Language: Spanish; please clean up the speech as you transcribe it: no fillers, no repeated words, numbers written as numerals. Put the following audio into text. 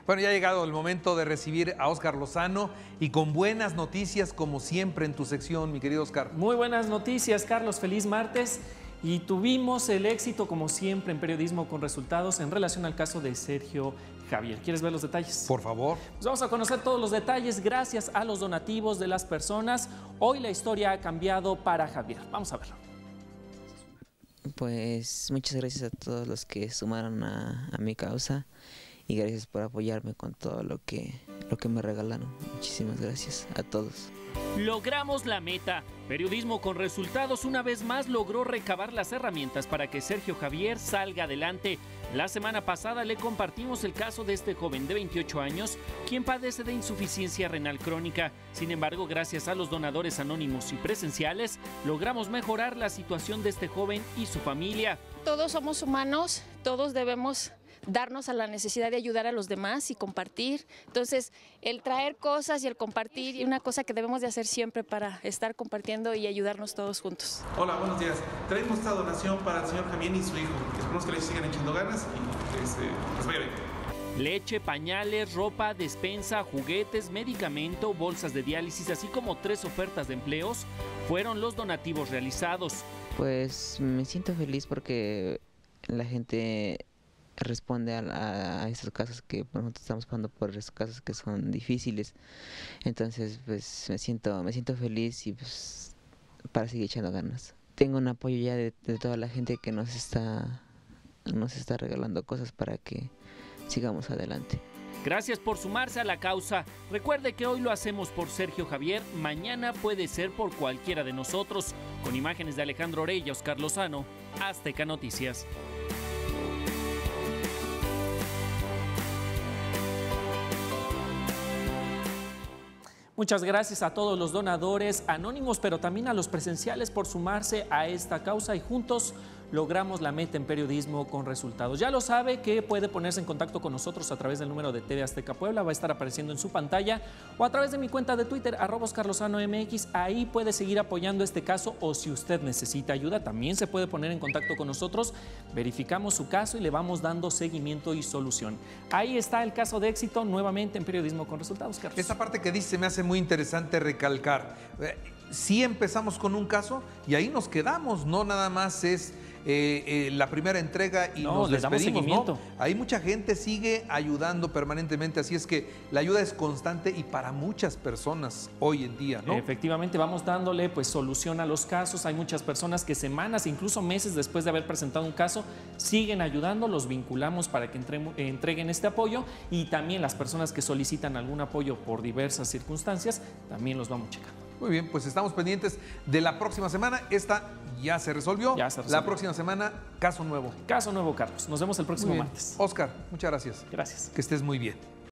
Bueno, ya ha llegado el momento de recibir a Óscar Lozano y con buenas noticias como siempre en tu sección, mi querido Óscar. Muy buenas noticias, Carlos. Feliz martes. Y tuvimos el éxito, como siempre, en Periodismo con Resultados en relación al caso de Sergio Javier. ¿Quieres ver los detalles? Por favor. Pues vamos a conocer todos los detalles gracias a los donativos de las personas. Hoy la historia ha cambiado para Javier. Vamos a verlo. Pues muchas gracias a todos los que sumaron a mi causa y gracias por apoyarme con todo lo que me regalaron. Muchísimas gracias a todos. Logramos la meta. Periodismo con Resultados una vez más logró recabar las herramientas para que Sergio Javier salga adelante. La semana pasada le compartimos el caso de este joven de 28 años, quien padece de insuficiencia renal crónica. Sin embargo, gracias a los donadores anónimos y presenciales, logramos mejorar la situación de este joven y su familia. Todos somos humanos, todos debemos darnos a la necesidad de ayudar a los demás y compartir. Entonces, el traer cosas y el compartir es una cosa que debemos de hacer siempre para estar compartiendo y ayudarnos todos juntos. Hola, buenos días. Traemos esta donación para el señor Javier y su hijo. Esperemos que les sigan echando ganas y les vaya bien. Leche, pañales, ropa, despensa, juguetes, medicamento, bolsas de diálisis, así como 3 ofertas de empleos fueron los donativos realizados. Pues me siento feliz porque la gente responde a estos casos que nosotros estamos pasando por esos casos que son difíciles. Entonces pues me siento feliz y pues para seguir echando ganas. Tengo un apoyo ya de toda la gente que nos está regalando cosas para que sigamos adelante. Gracias por sumarse a la causa. Recuerde que hoy lo hacemos por Sergio Javier, mañana puede ser por cualquiera de nosotros. Con imágenes de Alejandro Orella, Óscar Lozano, Azteca Noticias. Muchas gracias a todos los donadores anónimos, pero también a los presenciales por sumarse a esta causa y juntos logramos la meta en Periodismo con Resultados. Ya lo sabe que puede ponerse en contacto con nosotros a través del número de TV Azteca Puebla, va a estar apareciendo en su pantalla, o a través de mi cuenta de Twitter, @OscarLozanoMX. Ahí puede seguir apoyando este caso, o si usted necesita ayuda, también se puede poner en contacto con nosotros. Verificamos su caso y le vamos dando seguimiento y solución. Ahí está el caso de éxito nuevamente en Periodismo con Resultados, Carlos. Esta parte que dice me hace muy interesante recalcar. Sí empezamos con un caso y ahí nos quedamos, no nada más es la primera entrega y nos despedimos, ¿no? Hay mucha gente sigue ayudando permanentemente, así es que la ayuda es constante y para muchas personas hoy en día, ¿no? Efectivamente, vamos dándole pues solución a los casos. Hay muchas personas que semanas, incluso meses después de haber presentado un caso, siguen ayudando, los vinculamos para que entreguen este apoyo, y también las personas que solicitan algún apoyo por diversas circunstancias, también los vamos checando. Muy bien, pues estamos pendientes de la próxima semana. Esta ya se resolvió. La próxima semana, caso nuevo. Caso nuevo, Carlos. Nos vemos el próximo martes. Óscar, muchas gracias. Gracias. Que estés muy bien.